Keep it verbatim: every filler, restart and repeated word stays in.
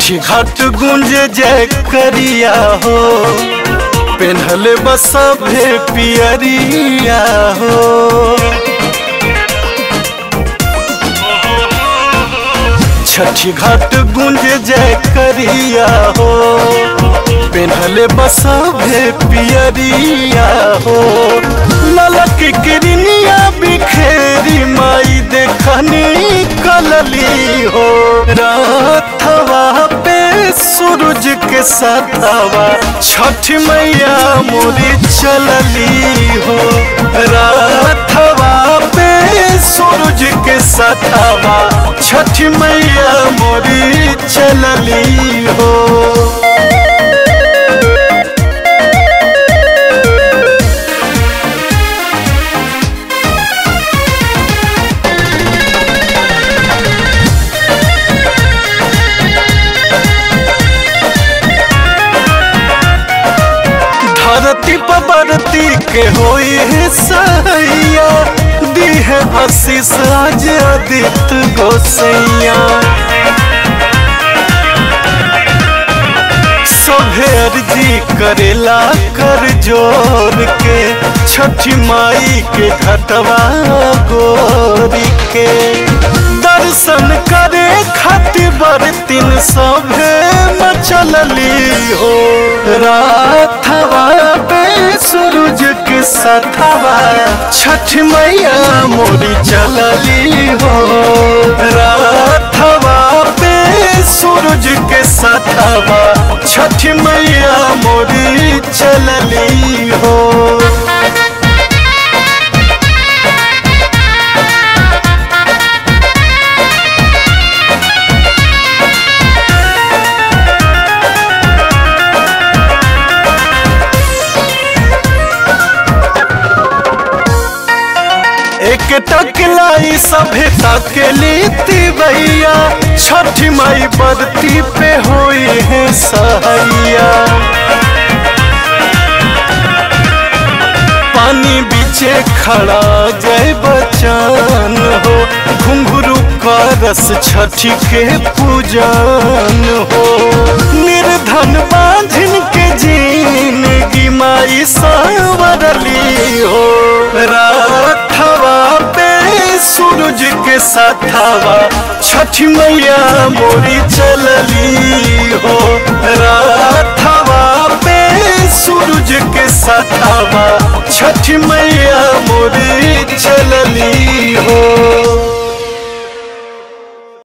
छठी घाट गुंजे जय करिया हो, पेन्हले बसभे पियरिया हो। छठी घाट गुंजे जय करिया हो, पेन्हले बसभे पियरिया हो। ललक किरनिया बिखेरी माई देखनी कलली हो। राथवा पे सूरज के साथवा छठ मैया मोरी चलली हो। राथवा पे सूरज के साथवा छठ मैया मोरी चलली हो। धरती पबरती के होई है सैया, दी है आशीष आज आदित्य गोसैया। सभे अर्जी करेला कर जोर के, छठी माई के घटवा गोरी के। दर्शन करे खातिर बरतिन सभे मचलली हो। राथवा पे सूरज के साथवा छठ मैया मोरी चलली हो। राथवा पे सूरज के साथवा छठ मैया मोरी चलली हो। एक टकलाई सभे तकली तिवैया, छठी माई बरती पे होई है सहैया। पानी बीचे खड़ा जय बचन हो, घुंघरू का रस छठी के पूजन हो। निर्धन बांझिन के जिंदगी माई संवरली हो। राथवा पे सूरज के साथवा छठ मैया मोरी चलली हो। राथवा पे सूरज के साथवा छठ मैया मोरी चलली हो।